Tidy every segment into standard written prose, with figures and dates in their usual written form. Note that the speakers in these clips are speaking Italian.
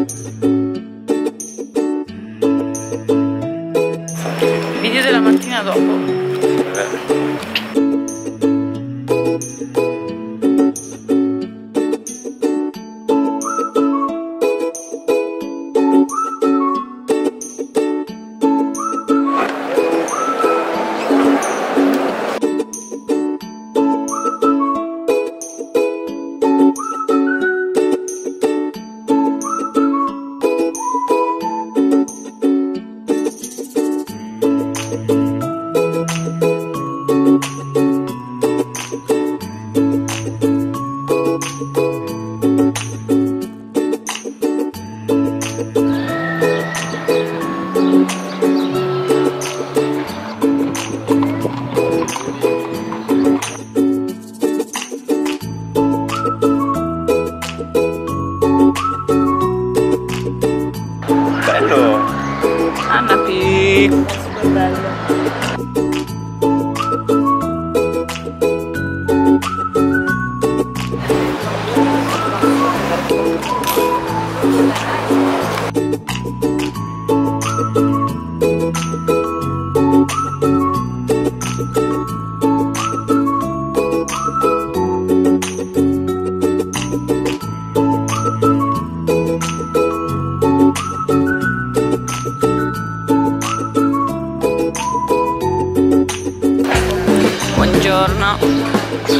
Video della mattina dopo. Bello! Anna P. Super bello. Buongiorno.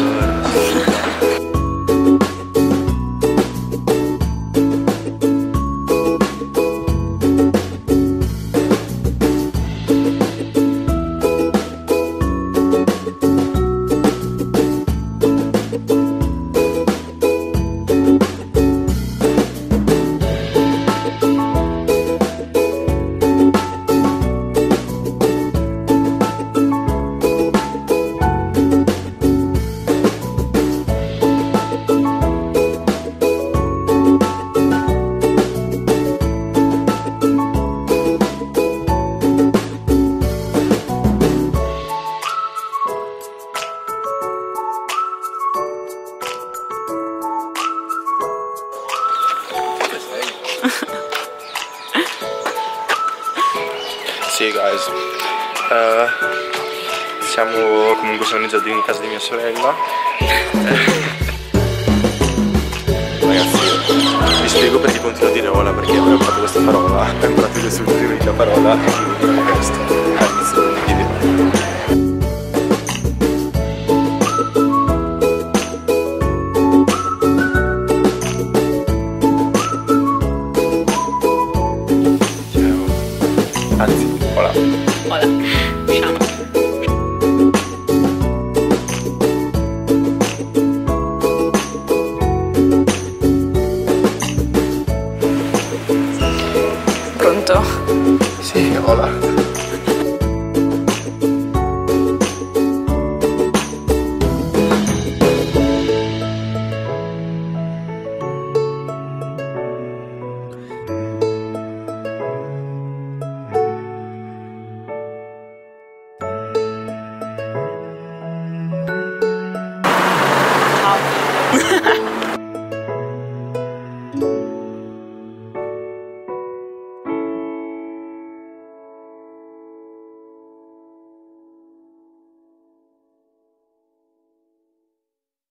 Sì guys, siamo già in casa di mia sorella. Ragazzi, vi spiego perché continuo a dire hola, perché avrei imparato questa parola, ho imparato questa ultima parola e quindi dico questo all'inizio del video. Anzi, hola. Hola. Ciao. Pronto? Sì, hola.